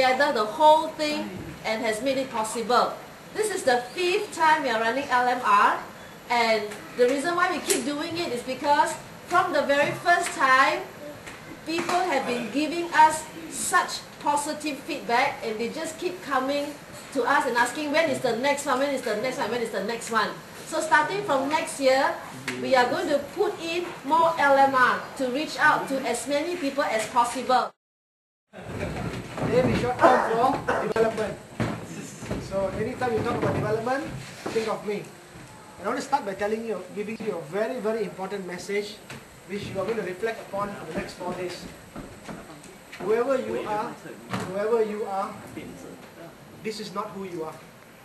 together the whole thing and has made it possible. This is the 5th time we are running LMR, and the reason why we keep doing it is because from the very first time, people have been giving us such positive feedback, and they just keep coming to us and asking when is the next one, when is the next one, when is the next one. So starting from next year, we are going to put in more LMR to reach out to as many people as possible. Today we short term for development. So anytime you talk about development, think of me. And I want to start by telling you, giving you a very, very important message which you are going to reflect upon for the next 4 days. Whoever you are, this is not who you are.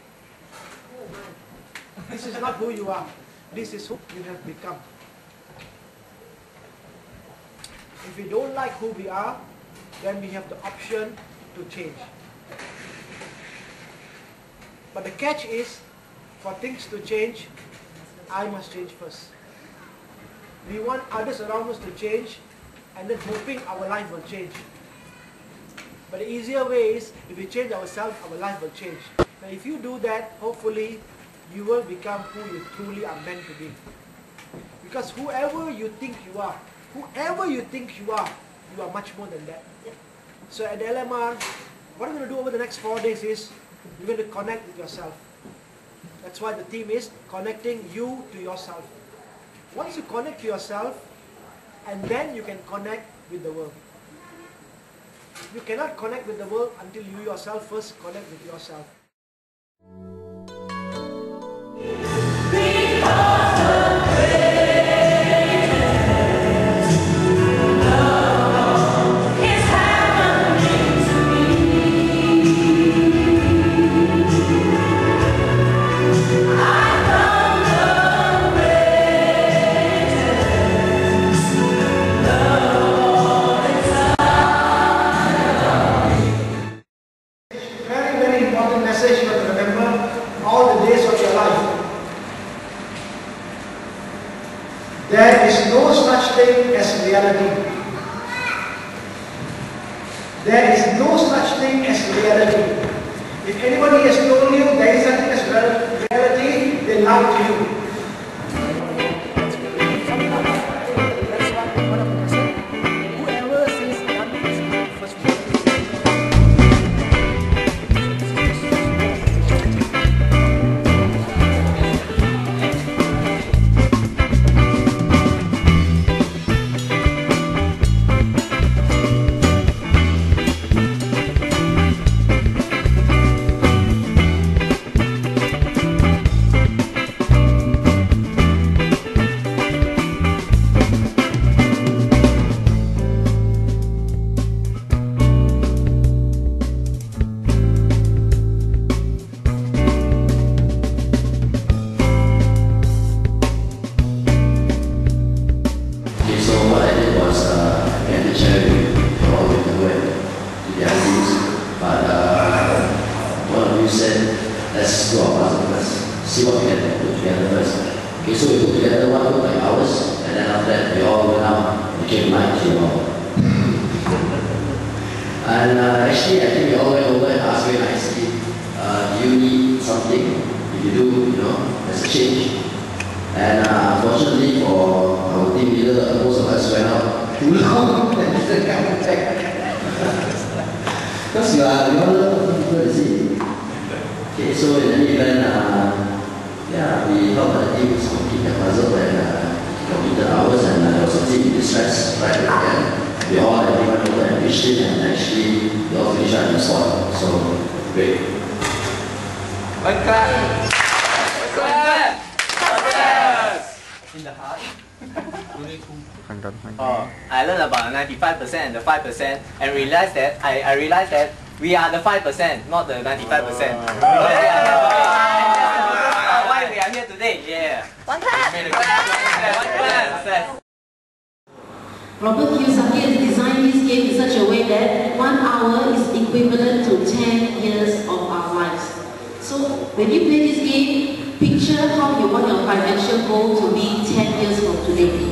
This is not who you are. This is who you have become. If we don't like who we are, then we have the option to change. But the catch is, for things to change, I must change first. We want others around us to change, and then hoping our life will change. But the easier way is, if we change ourselves, our life will change. Now if you do that, hopefully, you will become who you truly are meant to be. Because whoever you think you are much more than that. So at the LMR, what I'm going to do over the next 4 days is, you're going to connect with yourself. That's why the theme is connecting you to yourself. Once you connect to yourself, and then you can connect with the world. You cannot connect with the world until you yourself first connect with yourself. Message you have to remember all the days of your life. There is no such thing as reality. There is no such thing as reality. If anybody has told you there is such thing as reality, they lie to you. Let's do our puzzle first. See what we can put together first. Okay, so we put together 1 hour by hours, and then after that we all went out and became like And actually, I think we all went over and asked very nicely, do you need something? If you do, there's a change. And unfortunately for our team leader, most of us went out too long and didn't come back. Because we all love people to see. Okay, so in any event, we helped the team to complete the puzzle and completed ours, and there was a team distress right at the end. We all had went over and reached it, and actually we all finished on the spot. So great. One clap. In the heart. I learned about 95% and the 5%, and realized that I realized that we are the 5%, not the 95%. Why we are here today? Yeah. One clap. One clap. Robert Kiyosaki has designed this game in such a way that 1 hour is equivalent to 10 years of our lives. So when you play this game, picture how you want your financial goal to be 10 years from today.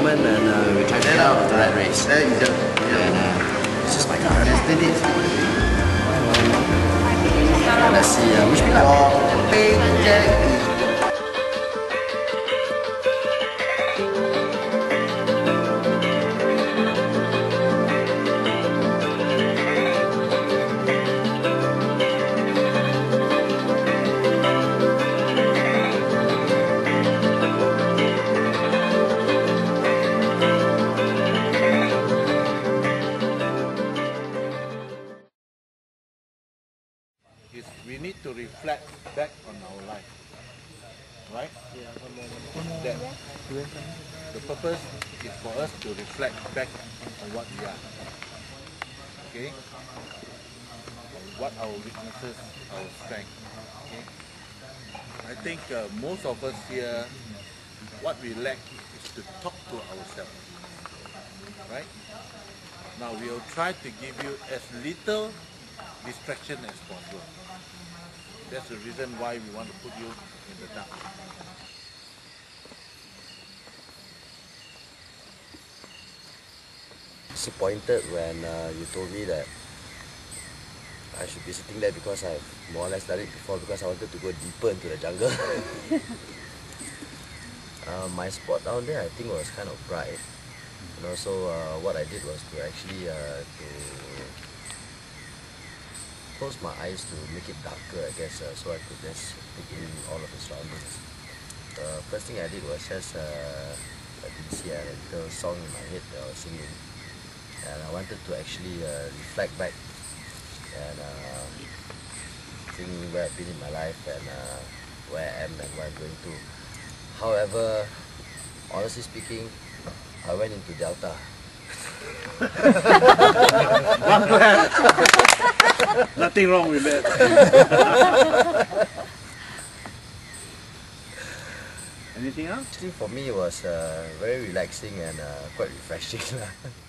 moment and we try to get out of the rat race. And it's just my car. Let's see, wish me luck. Paycheck. We need to reflect back on our life, right? That the purpose is for us to reflect back on what we are, okay? What our weaknesses, our strengths, okay? I think most of us here, what we lack is to talk to ourselves, right? Now we will try to give you as little distraction as possible. That's the reason why we want to put you in the dark. Disappointed when you told me that I should be sitting there because I've more or less done it before, because I wanted to go deeper into the jungle. My spot down there, I think, was kind of bright. And also what I did was to actually to close my eyes to make it darker, I guess, so I could just take in all of the surroundings. The first thing I did was just like you see, a little song in my head that I was singing, and I wanted to actually reflect back and think where I've been in my life and where I am and what I'm going to. However, honestly speaking, I went into Delta. Nothing wrong with that. Anything else? Actually, for me, it was very relaxing and quite refreshing.